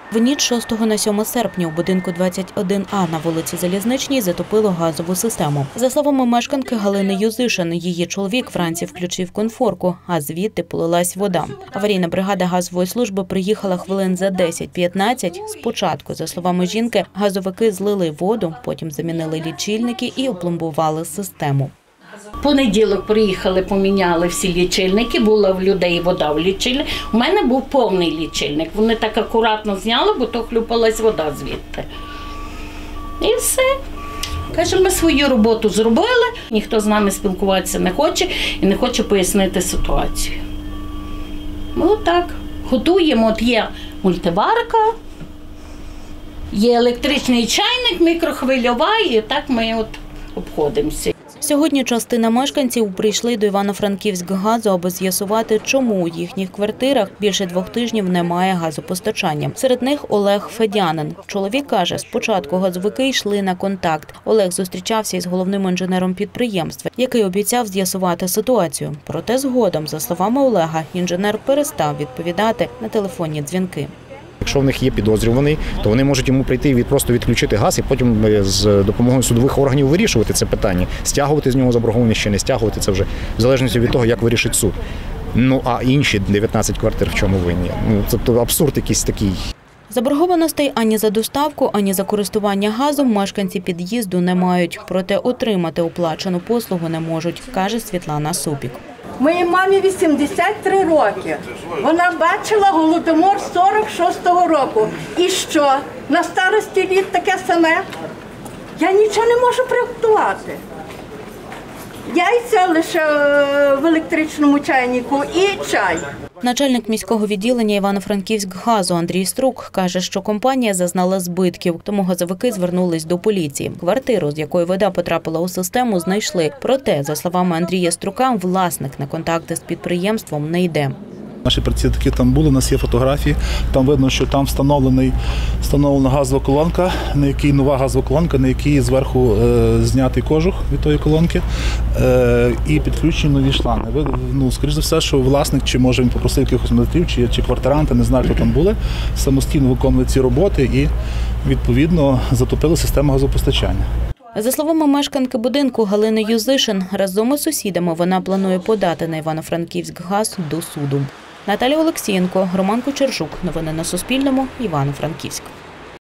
В ніч 6 на 7 серпня у будинку 21А на вулиці Залізничній затопило газову систему. За словами мешканки Галини Юзишин, її чоловік вранці включив конфорку, а звідти полилась вода. Аварійна бригада газової служби приїхала хвилин за 10-15. Спочатку, за словами жінки, газовики злили воду, потім замінили лічильники і опломбували систему. В понеділок приїхали, поміняли всі лічильники, була в людей вода в лічильник. У мене був повний лічильник. Вони так акуратно зняли, бо то хлюпалась вода звідти. І все. Каже, ми свою роботу зробили, ніхто з нами спілкуватися не хоче і не хоче пояснити ситуацію. Ми отак готуємо, от є мультиварка, є електричний чайник, мікрохвильова, і так ми от обходимося. Сьогодні частина мешканців прийшли до Івано-Франківськгазу, аби з'ясувати, чому у їхніх квартирах більше 2 тижнів немає газопостачання. Серед них Олег Федянин. Чоловік каже, спочатку газовики йшли на контакт. Олег зустрічався із головним інженером підприємства, який обіцяв з'ясувати ситуацію. Проте згодом, за словами Олега, інженер перестав відповідати на телефонні дзвінки. Якщо в них є підозрюваний, то вони можуть йому прийти і просто відключити газ і потім з допомогою судових органів вирішувати це питання. Стягувати з нього заборгованість чи не стягувати – це вже в залежності від того, як вирішить суд. Ну, а інші 19 квартир в чому винні? Ну, тобто абсурд якийсь такий. Заборгованостей ані за доставку, ані за користування газом мешканці під'їзду не мають. Проте отримати оплачену послугу не можуть, каже Світлана Супік. Моїй мамі 83 роки. Вона бачила Голодомор 46-го року. І що? На старості літ таке саме? Я нічого не можу приготувати. Яйця лише в електричному чайнику і чай. Начальник міського відділення Івано-Франківськгазу Андрій Струк каже, що компанія зазнала збитків, тому газовики звернулись до поліції. Квартиру, з якої вода потрапила у систему, знайшли. Проте, за словами Андрія Струка, власник на контакти з підприємством не йде. Наші працівники там були, у нас є фотографії, там видно, що там встановлена газова колонка, на якій нова газова колонка, на якій зверху знятий кожух від тої колонки і підключені нові шланги. Скоріш за все, що власник, чи може він попросив якихось майстрів, чи квартиранти, не знаю, хто там були, самостійно виконували ці роботи і, відповідно, затопили систему газопостачання. За словами мешканки будинку Галини Юзишин, разом із сусідами вона планує подати на Івано-Франківськгаз до суду. Наталія Олексієнко, Роман Кучержук. Новини на Суспільному. Івано-Франківськ.